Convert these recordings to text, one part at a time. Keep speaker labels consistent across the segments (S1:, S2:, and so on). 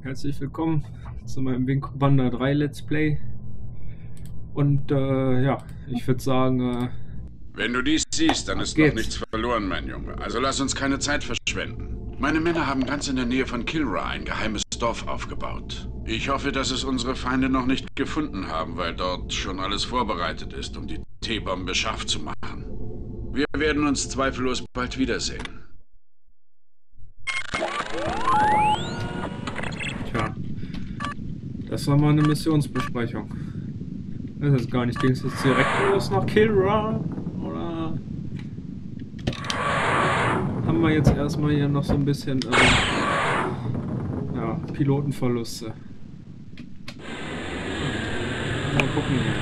S1: Herzlich willkommen zu meinem Wing Commander 3 Let's Play. Und ja, ich würde sagen,
S2: wenn du dies siehst, dann ist noch nichts verloren, mein Junge. Also lass uns keine Zeit verschwenden. Meine Männer haben ganz in der Nähe von Kilra ein geheimes Dorf aufgebaut. Ich hoffe, dass es unsere Feinde noch nicht gefunden haben, weil dort schon alles vorbereitet ist, um die T-Bombe scharf zu machen. Wir werden uns zweifellos bald wiedersehen.
S1: Tja, das war mal eine Missionsbesprechung. Das ist gar nicht. Ging es jetzt direkt los nach Kilra? Oder haben wir jetzt erstmal hier noch so ein bisschen ja, Pilotenverluste? Mal gucken hier.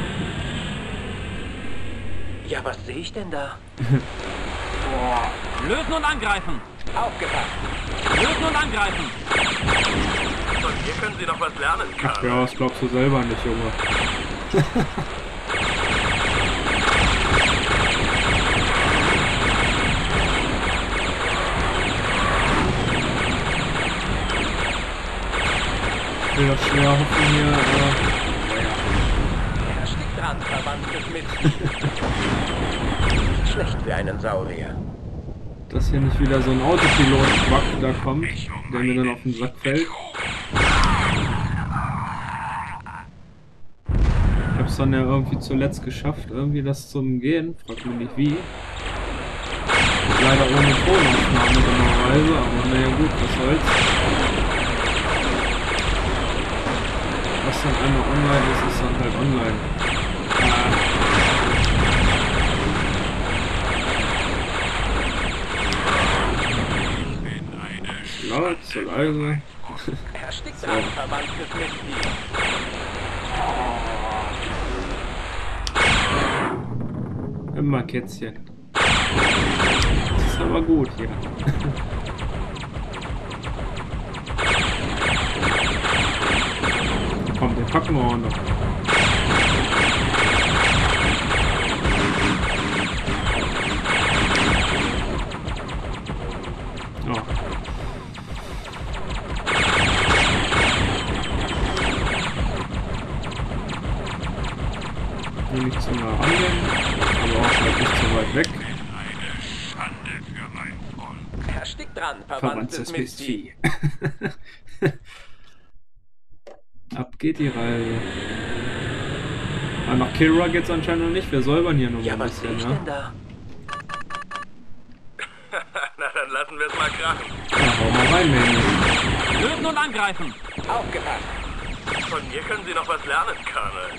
S3: Ja, was sehe ich denn da?
S4: Boah. Lösen und angreifen!
S3: Aufgepasst!
S4: Lösen und angreifen!
S3: Von hier können Sie noch was lernen, Karl.
S1: Ach ja, das glaubst du selber nicht, Junge. Ich will das schwer hoffen hier, aber naja.
S3: Er steckt dran, verwandtes Mitglied. Schlecht für einen Saurier.
S1: Dass hier nicht wieder so ein Autopilot-Bug da kommt, der mir dann auf den Sack fällt. Ich hab's dann ja irgendwie zuletzt geschafft, irgendwie das zu umgehen. Frag mich nicht wie. Leider ohne Tonaufnahme normalerweise, aber naja gut, was soll's. Was dann einmal online ist, ist dann halt online. Laut, zu leise.
S3: Er steckt dran, verwandtes Mitglied.
S1: Immer Kätzchen. Das ist aber gut hier. Komm, den packen wir auch noch. Oh. Hier nicht zu nah rangehen, aber auch halt nicht zu weit weg.
S4: Eine Schande für mein Volk.
S3: Er steckt dran, verwandtes Mitglied.
S1: Ab geht die Reise. Aber nach Kilra geht's anscheinend noch nicht. Wir säubern hier nur
S3: Ja,
S1: mal ein
S3: was sehe
S1: bisschen,
S3: ich
S1: ne?
S3: denn da?
S4: Na, dann lassen wir es mal krachen.
S1: Ja, hau mal rein, Manny.
S4: Lösen und angreifen!
S3: Aufgepasst!
S4: Von mir können Sie noch was lernen, Colonel.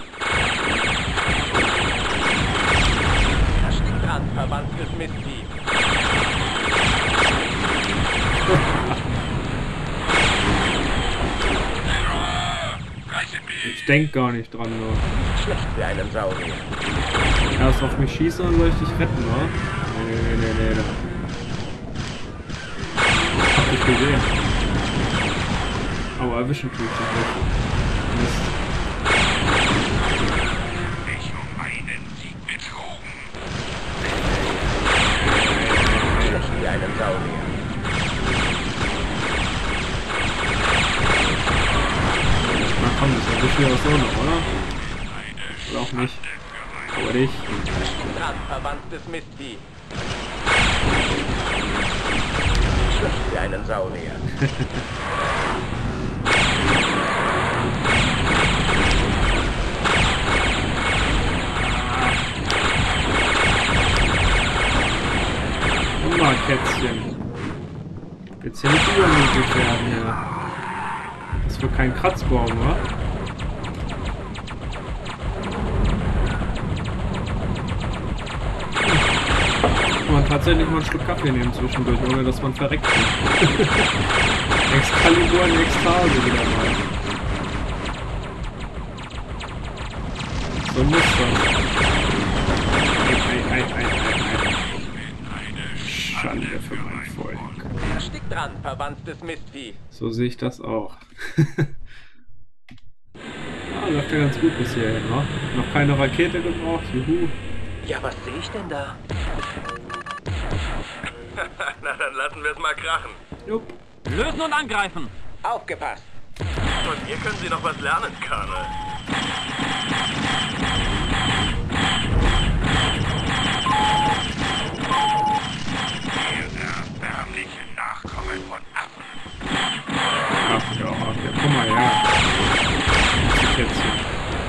S3: Er steckt dran, verwandtes Mitglied.
S1: Ich denk gar nicht dran, nur.
S3: Schlecht für einen Saurier.
S1: Erst auf mich schießen, dann soll ich dich retten, wa? Nee. Hab dich gesehen. Aber erwischen tue ich dich nicht. Mist.
S4: Mich um meinen Sieg betrogen.
S3: Schlecht für einen Saurier.
S1: Na komm, das erwische ich auch so noch, oder? Oder auch nicht. Aber dich.
S3: Er steckt dran, verwandtes Mitglied. Schlecht für einen Saurier.
S1: Guck mal, Kätzchen. Jetzt hier nicht übermütig werden hier. Das ist für kein Kratzbaum, wa? Kann man tatsächlich mal ein Stück Kaffee nehmen zwischendurch, ohne dass man verreckt wird. Excalibur in Ekstase wieder mal. So muss das. Ei. Schande für mein Volk.
S3: Er steckt dran, verwandtes Mistvieh.
S1: So sehe ich das auch. Läuft ja ganz gut bis hierhin, ne? Noch keine Rakete gebraucht, juhu.
S3: Ja, was sehe ich denn da?
S4: Na, dann lassen wir es mal krachen.
S1: Jupp.
S4: Lösen und angreifen.
S3: Aufgepasst! Von mir können Sie noch was lernen, Colonel.
S4: Ihr erbärmliche Nachkommen von Affen.
S1: Ach ja, komm mal her. Was ist jetzt hier?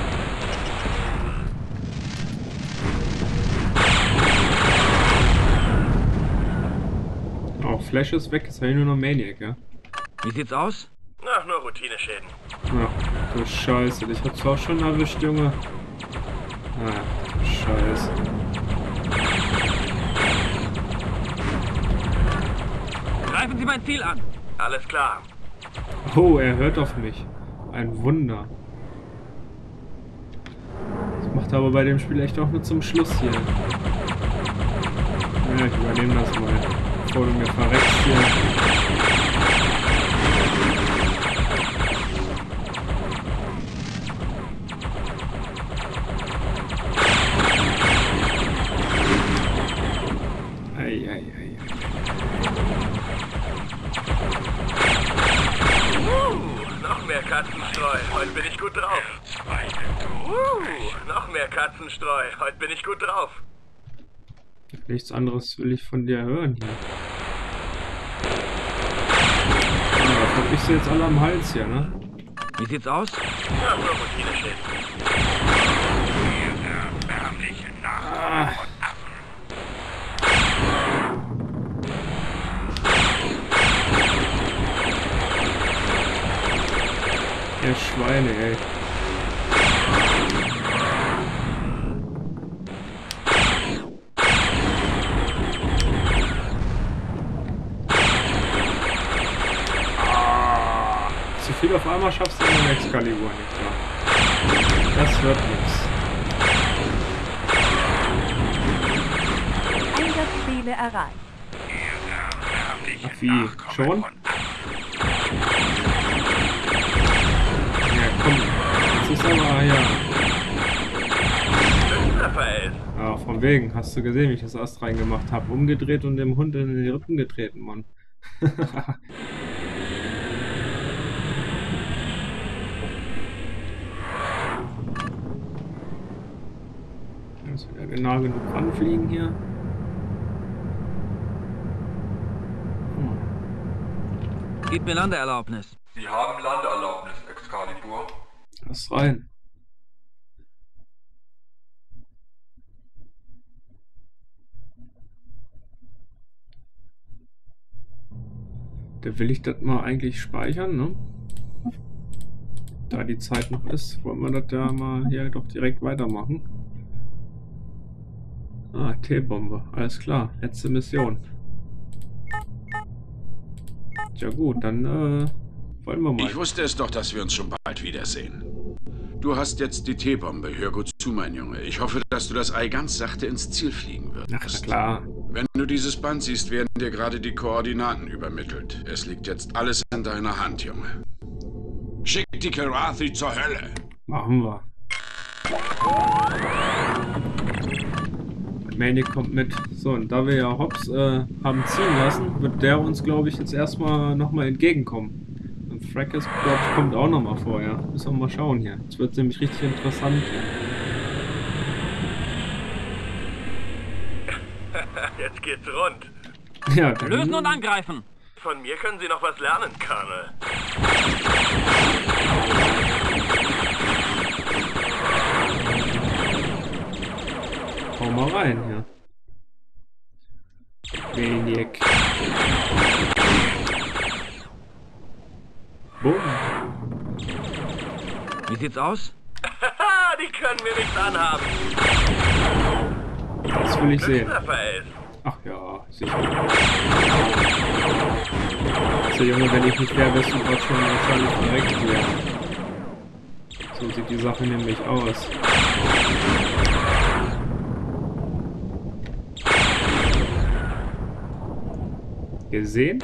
S1: Oh, Flash ist weg, jetzt habe ich nur noch Maniac, ja?
S4: Wie sieht's aus?
S3: Ach, nur Routineschäden.
S1: Ach, du Scheiße, dich hat's auch schon erwischt, Junge. Ach, du Scheiße.
S4: Greifen Sie mein Ziel an!
S3: Alles klar.
S1: Oh, er hört auf mich. Ein Wunder. Das macht er aber bei dem Spiel echt auch nur zum Schluss hier. Ja, ich übernehme das mal, bevor du mir verreckst hier. Ei.
S3: Noch mehr Katzenstreu. Heute bin ich gut drauf. Noch mehr Katzenstreu. Heute bin ich gut drauf.
S1: Nichts anderes will ich von dir hören hier. Ja, das hab ich sie jetzt alle am Hals hier, ne?
S4: Wie sieht's aus?
S3: Ach, nur Routineschäden.
S4: Ihr erbärmliche Nachkommen von Affen.
S1: Ihr Schweine, ey. Zu viel auf einmal schaffst du in Excalibur nicht, ja. Das wird nichts.
S5: Einsatzziele erreicht.
S4: Ihr erbärmliche
S1: Ach wie,
S4: Nachkommen
S1: schon?
S4: von Affen.
S1: Ja, komm. Jetzt ist aber, ja.
S3: Raphael.
S1: Ja, von wegen. Hast du gesehen, wie ich das Ast reingemacht habe? Umgedreht und dem Hund in den Rippen getreten, Mann. Jetzt wieder genau genug ranfliegen hier.
S4: Gib mir Landeerlaubnis.
S6: Sie haben Landeerlaubnis, Excalibur.
S1: Lass rein. Da will ich das mal eigentlich speichern, ne? Da die Zeit noch ist, wollen wir das ja mal hier doch direkt weitermachen. Ah, T-Bombe, alles klar, letzte Mission. Ja gut, dann wollen wir mal.
S2: Ich wusste es doch, dass wir uns schon bald wiedersehen. Du hast jetzt die T-Bombe. Hör gut zu, mein Junge. Ich hoffe, dass du das Ei ganz sachte ins Ziel fliegen wirst.
S1: Ach, na klar.
S2: Wenn du dieses Band siehst, werden dir gerade die Koordinaten übermittelt. Es liegt jetzt alles in deiner Hand, Junge. Schick die Kilrathi zur Hölle.
S1: Machen wir. Maniac kommt mit. So, und da wir ja Hobbs haben ziehen lassen, wird der uns, glaube ich, jetzt erstmal nochmal entgegenkommen. Und Frackus, glaube ich, kommt auch nochmal vorher. Müssen wir mal schauen hier. Jetzt wird es nämlich richtig interessant hier.
S3: Jetzt geht's rund.
S1: Ja, dann,
S4: Lösen und angreifen!
S3: Von mir können Sie noch was lernen, Colonel.
S1: hau mal rein hier. Maniac. Boom.
S4: Wie sieht's aus?
S3: Haha, die können mir nichts anhaben.
S1: Das will ich sehen.
S3: Raphael.
S1: Ach ja, sicher. So, Junge, wenn ich nicht wäre, wärst du gerade schon wahrscheinlich verreckt hier. So sieht die Sache nämlich aus. Gesehen?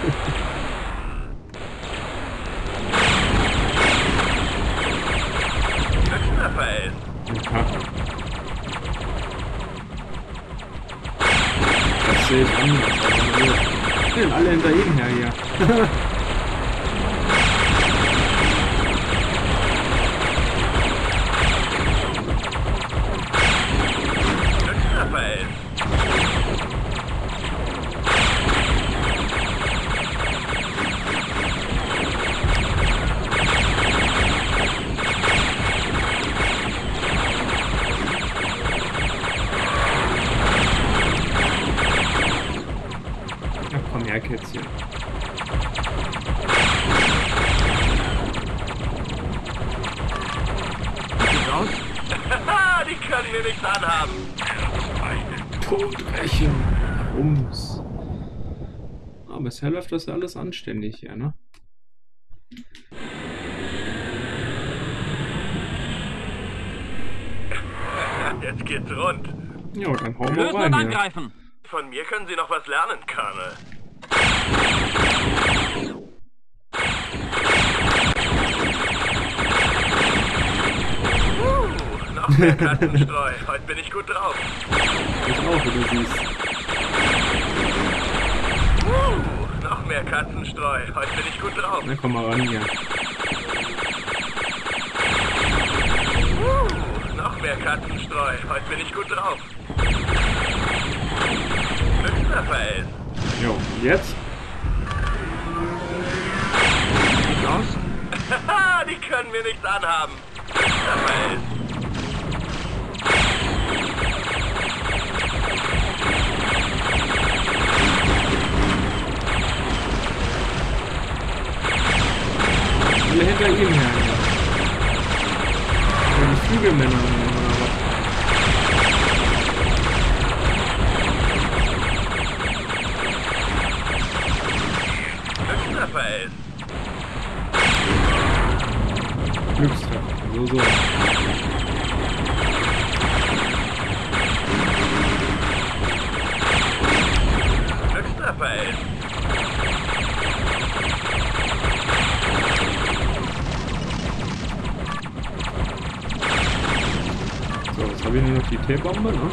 S3: Raphael.
S1: Aha. Das sehe ich anders. Also, wir sind alle hinter ihm her hier.
S3: können mir nichts anhaben.
S1: Todräche. Rums. Aber bisher läuft das ja alles anständig hier, ne?
S3: Jetzt geht's rund.
S1: Ja, dann hauen wir
S4: Lösen und
S1: rein hier.
S4: angreifen.
S3: Von mir können Sie noch was lernen, Colonel. Noch mehr Katzenstreu. Heute bin ich gut drauf.
S1: Ich auch, wie du siehst.
S3: Noch mehr Katzenstreu. Heute bin ich gut drauf.
S1: Na, komm mal ran hier.
S3: Noch mehr Katzenstreu. Heute bin ich gut drauf. Hüpferfeld.
S1: Jo, jetzt?
S4: Sieht's aus?
S3: Haha, die können mir nichts anhaben. Hüpferfeld.
S1: Alle hinter ihm her. Ja, die Flügelmänner oder was?
S3: Hüpferfeld.
S1: Glückstreffer. So.
S3: Hüpferfeld.
S1: So, jetzt habe ich nur noch die T-Bombe, ne?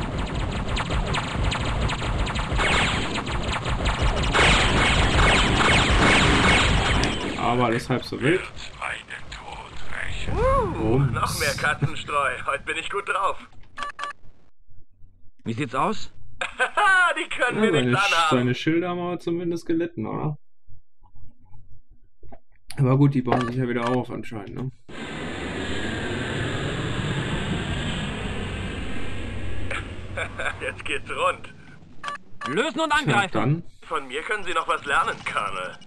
S1: Aber alles halb so wild.
S3: Noch mehr Katzenstreu. Heute bin ich gut drauf.
S4: Wie sieht's aus?
S3: Haha, die können
S1: Ja,
S3: mir nichts anhaben.
S1: seine Schilder haben wir zumindest gelitten, oder? Aber gut, die bauen sich ja wieder auf anscheinend, ne?
S3: Jetzt geht's rund.
S4: Lösen und
S1: Ja,
S4: angreifen.
S1: dann.
S3: Von mir können Sie noch was lernen, Colonel.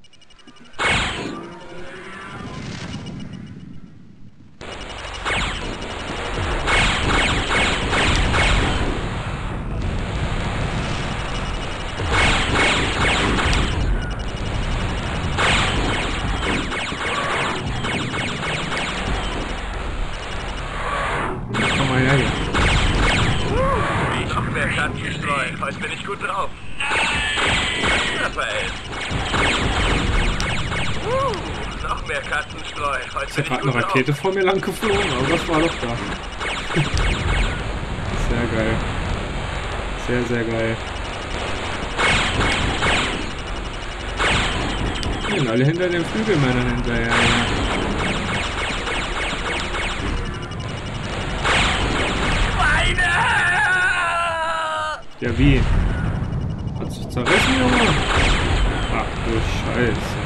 S1: Komm mal her hier.
S3: Noch mehr Katzenstreu. Heute bin ich gut drauf. Hüpferfeld. Noch mehr Katzenstreu. Heute
S1: Ist ja
S3: bin ich
S1: gerade
S3: gut
S1: eine
S3: drauf.
S1: Rakete vor mir lang geflogen, aber das war doch da. Sehr geil. Sehr, sehr geil. Und alle hinter den Flügelmännern hinterher. Ja, wie? Hat sich zerrissen, Junge? Ach du Scheiße.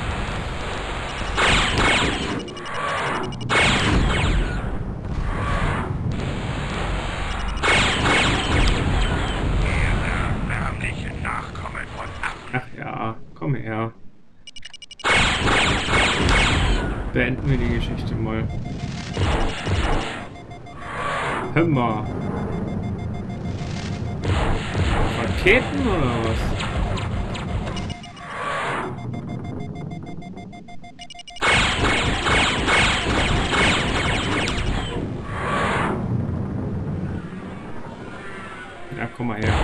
S1: Ach ja, komm her. Beenden wir die Geschichte mal. Hör mal. Raketen oder was? Ja, komm mal her.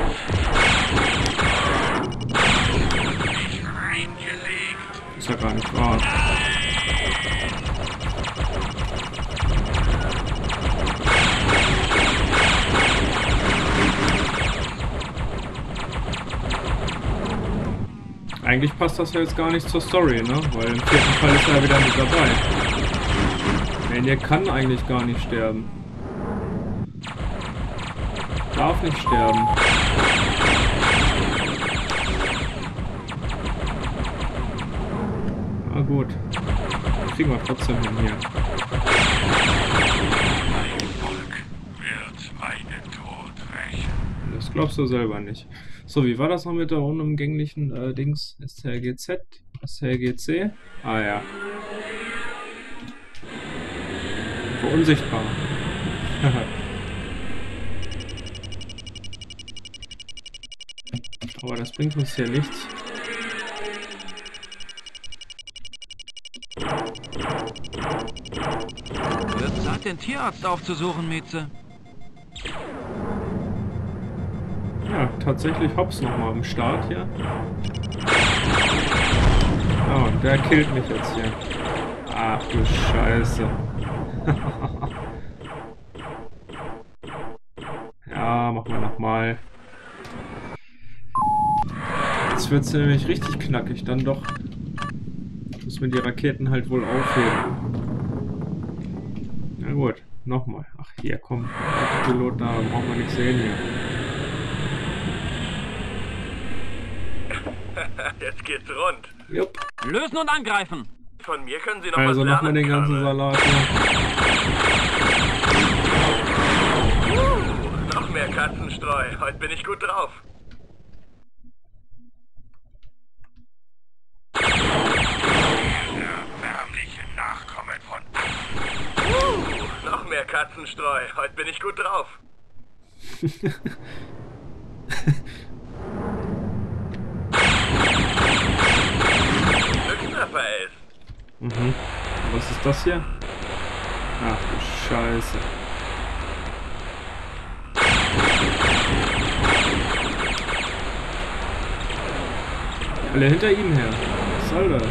S1: Ist ja gar nicht wahr. Eigentlich passt das ja jetzt gar nicht zur Story, ne? Weil im vierten Fall ist er wieder mit dabei. Der kann eigentlich gar nicht sterben. Darf nicht sterben. Na gut. Kriegen wir trotzdem hin hier. Das glaubst du selber nicht. So, wie war das noch mit der unumgänglichen Dings? STRGZ? STRGC? Ah ja. Verunsichtbar. bringt uns hier nichts.
S4: Wird Zeit, den Tierarzt aufzusuchen, Mieze.
S1: Ja, tatsächlich Hobbs nochmal am Start hier. Ah, und der killt mich jetzt hier. Ach du Scheiße. Ja, machen wir nochmal. Jetzt wird es nämlich richtig knackig, dann doch. Muss man die Raketen halt wohl aufheben. Na gut, nochmal. Ach hier, komm. Pilot, da braucht man nichts sehen hier.
S3: Jetzt geht's rund.
S1: Jupp.
S4: Lösen und angreifen.
S3: Von mir können Sie noch
S1: Also
S3: was
S1: nochmal
S3: lernen,
S1: den ganzen
S3: Colonel.
S1: Salat hier.
S3: Noch mehr Katzenstreu. Heute bin ich gut drauf.
S6: Erbärmliche Nachkommen von...
S3: Noch mehr Katzenstreu. Heute bin ich gut drauf. Glückstreffer ist.
S1: Mhm. Was ist das hier? Ach du Scheiße. Alle hinter ihm her. Was soll das?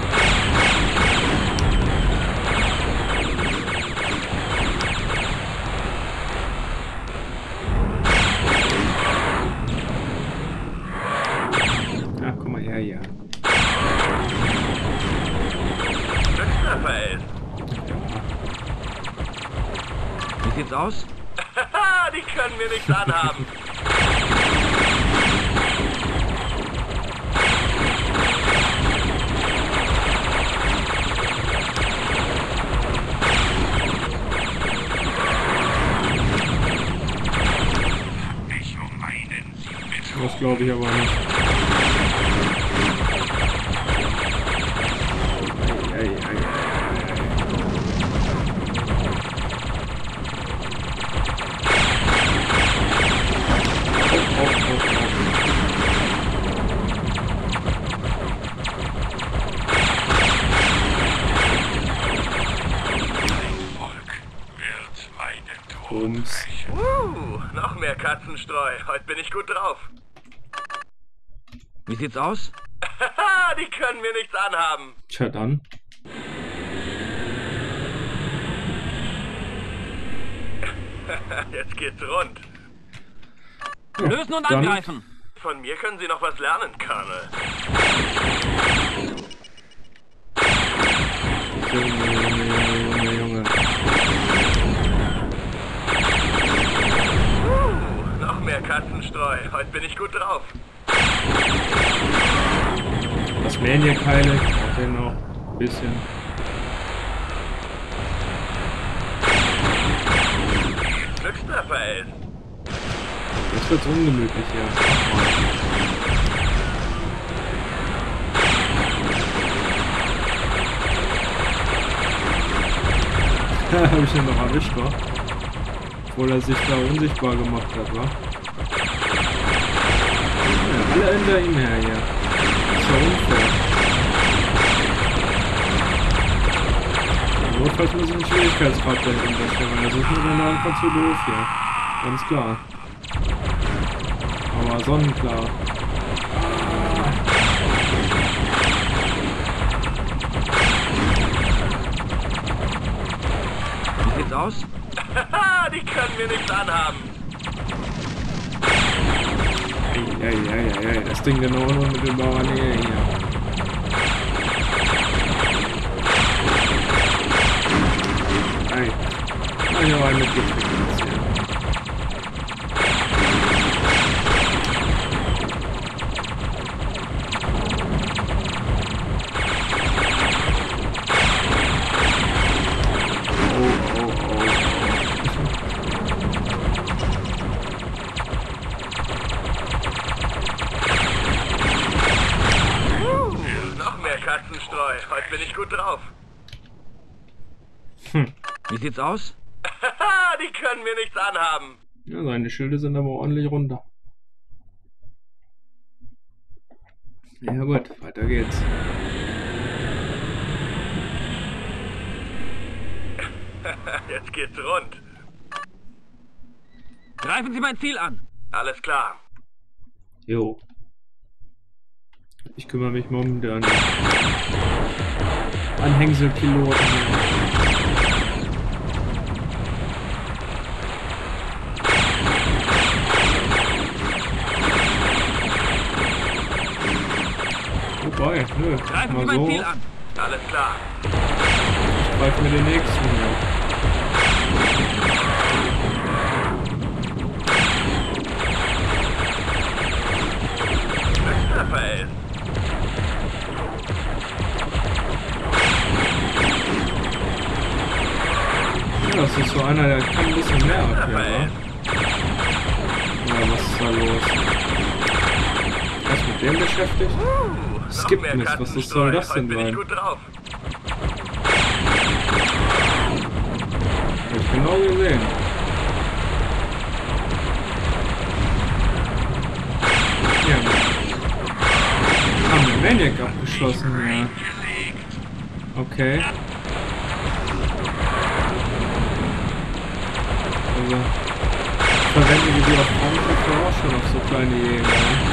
S1: Ach, komm mal her hier.
S3: Glückstreffer ist.
S4: Wie sieht's aus?
S3: Haha, die können mir nichts anhaben.
S6: Ich meinen Sie mit...
S1: Das glaube ich aber nicht. Ei, ei, ei, ei, ei.
S6: Volk wird meinen Tod
S1: Bums.
S6: rächen.
S3: Noch mehr Katzenstreu. Heute bin ich gut drauf.
S4: Wie sieht's aus?
S3: Haha, die können mir nichts anhaben.
S1: Tja dann.
S3: Jetzt geht's rund.
S1: Ja,
S4: Lösen und
S1: dann-
S4: angreifen.
S3: Von mir können Sie noch was lernen, Colonel.
S1: Junge.
S3: Noch mehr Katzenstreu. Heute bin ich gut drauf.
S1: Das wären hier keine. Auch den noch ein bisschen.
S3: Glückstreffer ist.
S1: Jetzt wird's ungemütlich hier. Habe ich ihn noch erwischt, wa? Obwohl er sich da unsichtbar gemacht hat, wa? Ja, alle hinter ihm her hier. Das ist ja unfair. Notfalls muss ich einen Schwierigkeitsgrad dahinter stellen, das ist mir dann einfach zu doof hier. Ganz klar. Aber sonnenklar.
S4: Wie sieht's aus?
S3: Haha, die können mir nichts anhaben.
S1: Eieieiei, das Ding genau in unmittelbarer Nähe hier. Ei. Ah, hier war ein mitgekriegt jetzt hier.
S3: Noch mehr Katzenstreu. Heute bin ich gut drauf.
S4: Wie sieht's aus?
S3: Haha, die können mir nichts anhaben.
S1: Ja, seine Schilde sind aber ordentlich runter. Ja gut, weiter geht's.
S3: Jetzt geht's rund.
S4: Greifen Sie mein Ziel an.
S3: Alles klar.
S1: Jo. Ich kümmere mich mal um den Anhängselpiloten. Wobei, nö.
S4: Greifen Sie
S1: Mal
S4: mein
S1: so.
S4: Ziel an.
S3: Alles klar.
S1: Ich greife mir den nächsten hier.
S3: Raphael.
S1: Ja, das ist so einer, der kann ein bisschen mehr ab hier,
S3: Raphael.
S1: wa? Ja, was ist da los? Was mit dem beschäftigt?
S3: Noch
S1: Skip
S3: mehr
S1: Mist, was
S3: Kartenstreu.
S1: soll das
S3: Heute
S1: denn
S3: bin ich
S1: sein?
S3: gut drauf.
S1: Hab ich genau gesehen. Ja, haben wir Maniac abgeschossen, ja. Okay. Also, verwenden wir die auf Raumschiffe auch schon auf so kleine Jäger.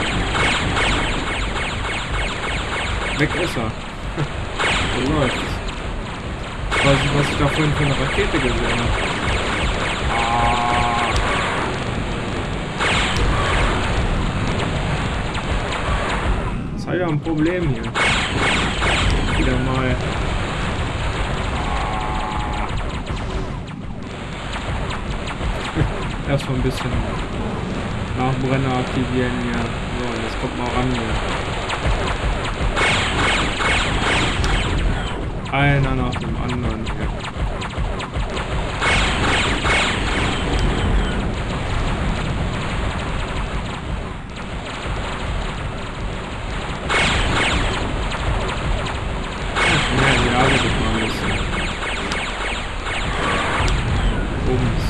S1: Weg ist er. So läuft's. Ich weiß nicht, was ich da vorhin für eine Rakete gesehen habe. Das hat ja ein Problem hier. Wieder mal. Erstmal ein bisschen Nachbrenner aktivieren hier. So, und jetzt kommt mal ran hier. Einer nach dem anderen hier. Ja, die arbeitet mal ein bisschen. Bums.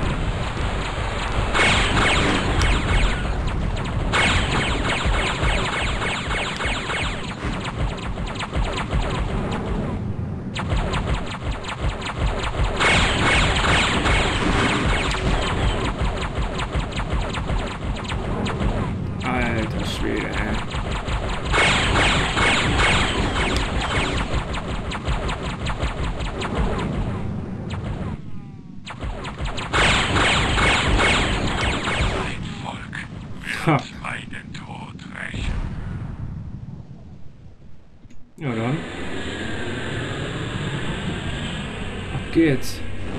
S1: Alter Schwede,
S6: Mein Volk
S1: Ha.
S6: wird meinen Tod rächen.
S1: Ja dann. Ab geht's.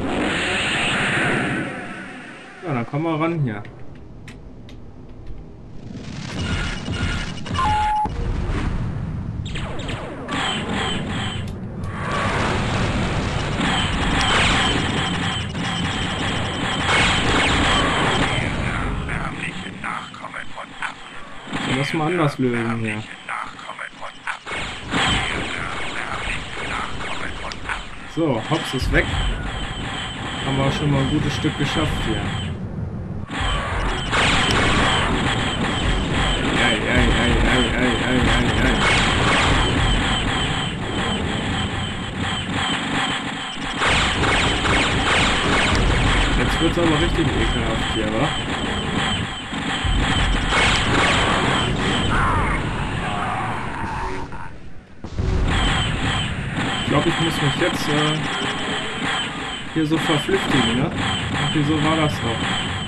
S1: Ja, dann komm mal ran hier.
S6: Erbärmliche Nachkommen von Affen.
S1: So, lass mal anders lösen hier.
S6: Nachkommen von Affen. Erbärmliche Nachkommen von Affen.
S1: So, Hops ist weg. Haben wir schon mal ein gutes Stück geschafft hier. Ei. Jetzt wird's aber richtig ekelhaft hier, wa? Ich glaube, ich muss mich jetzt hier so verflüchtigen, ne? Und wieso war das doch?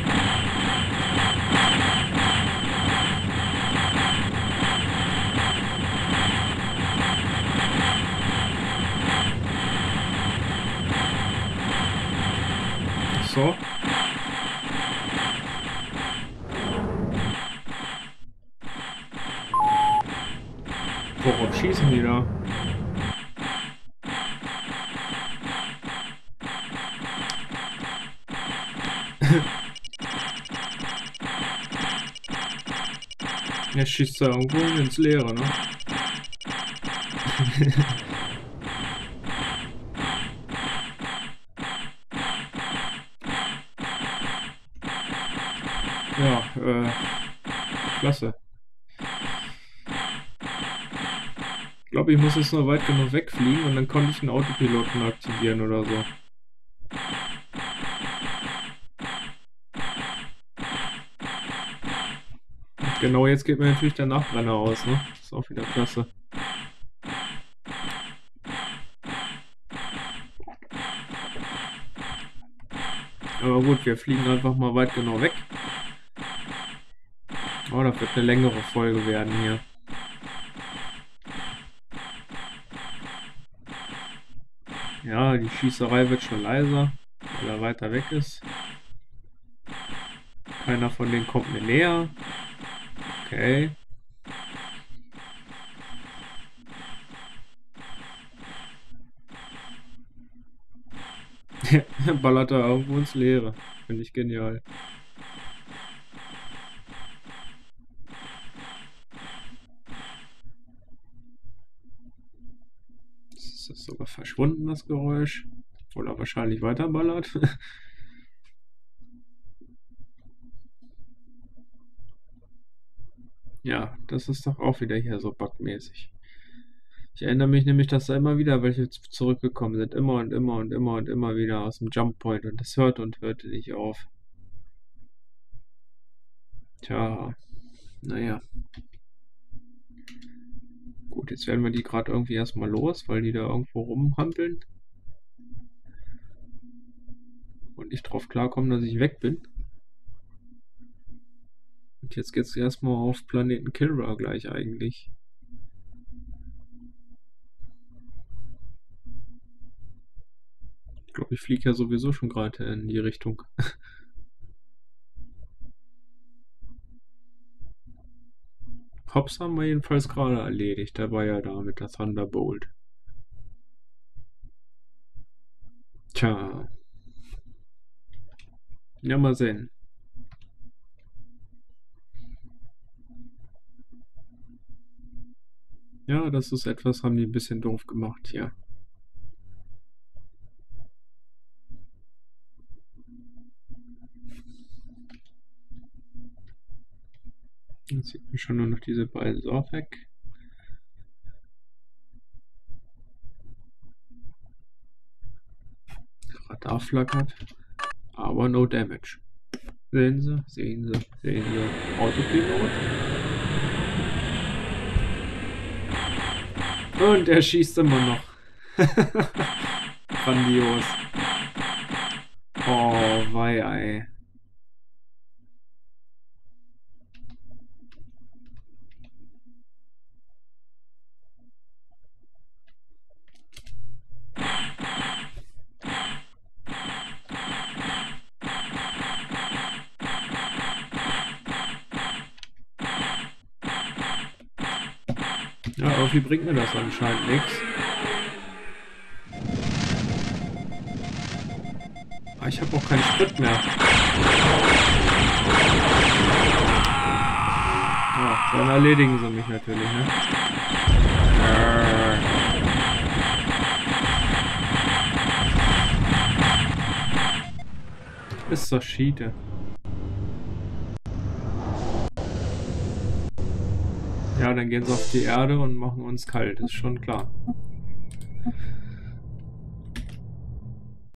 S1: So. Worauf schießen die da? Er schießt da irgendwo ins Leere, ne? Ja, klasse. glaube, ich muss jetzt nur weit genug wegfliegen und dann konnte ich einen Autopiloten aktivieren oder so. Und genau, jetzt geht mir natürlich der Nachbrenner aus, ne? Das ist auch wieder klasse. Aber gut, wir fliegen einfach mal weit genau weg. Oh, das wird eine längere Folge werden hier. Ja, die Schießerei wird schon leiser, weil er weiter weg ist. Keiner von denen kommt mir näher. Okay. Ballert er irgendwo ins Leere. Finde ich genial. Ist das sogar verschwunden, das Geräusch? Obwohl er wahrscheinlich weiter ballert. Ja, das ist doch auch wieder hier so bugmäßig. Ich erinnere mich nämlich, dass da immer wieder welche zurückgekommen sind. Immer und immer und immer und immer wieder aus dem Jump Point. Und das hörte und hörte nicht auf. Tja, naja. Gut, jetzt werden wir die gerade irgendwie erstmal los, weil die da irgendwo rumhampeln. Und nicht drauf klarkommen, dass ich weg bin. Und jetzt geht's erstmal auf Planeten Kilra gleich eigentlich. Ich glaube, ich fliege ja sowieso schon gerade in die Richtung. Hobbs haben wir jedenfalls gerade erledigt. Der war ja da mit der Thunderbolt. Tja. Ja, mal sehen. Ja, das ist etwas, haben die ein bisschen doof gemacht hier. Jetzt sieht man schon nur noch diese beiden Sorfek. Radar flackert. Aber no damage. Sehen Sie, sehen Sie, sehen Sie. Autopilot. Und er schießt immer noch. Grandios. Oh, wei, ey. Ja, irgendwie bringt mir das anscheinend nichts. Ah, ich habe auch keinen Sprit mehr. Ja, dann erledigen sie mich natürlich, ne? Ist doch Schiete. Ja, dann gehen sie auf die Erde und machen uns kalt, ist schon klar.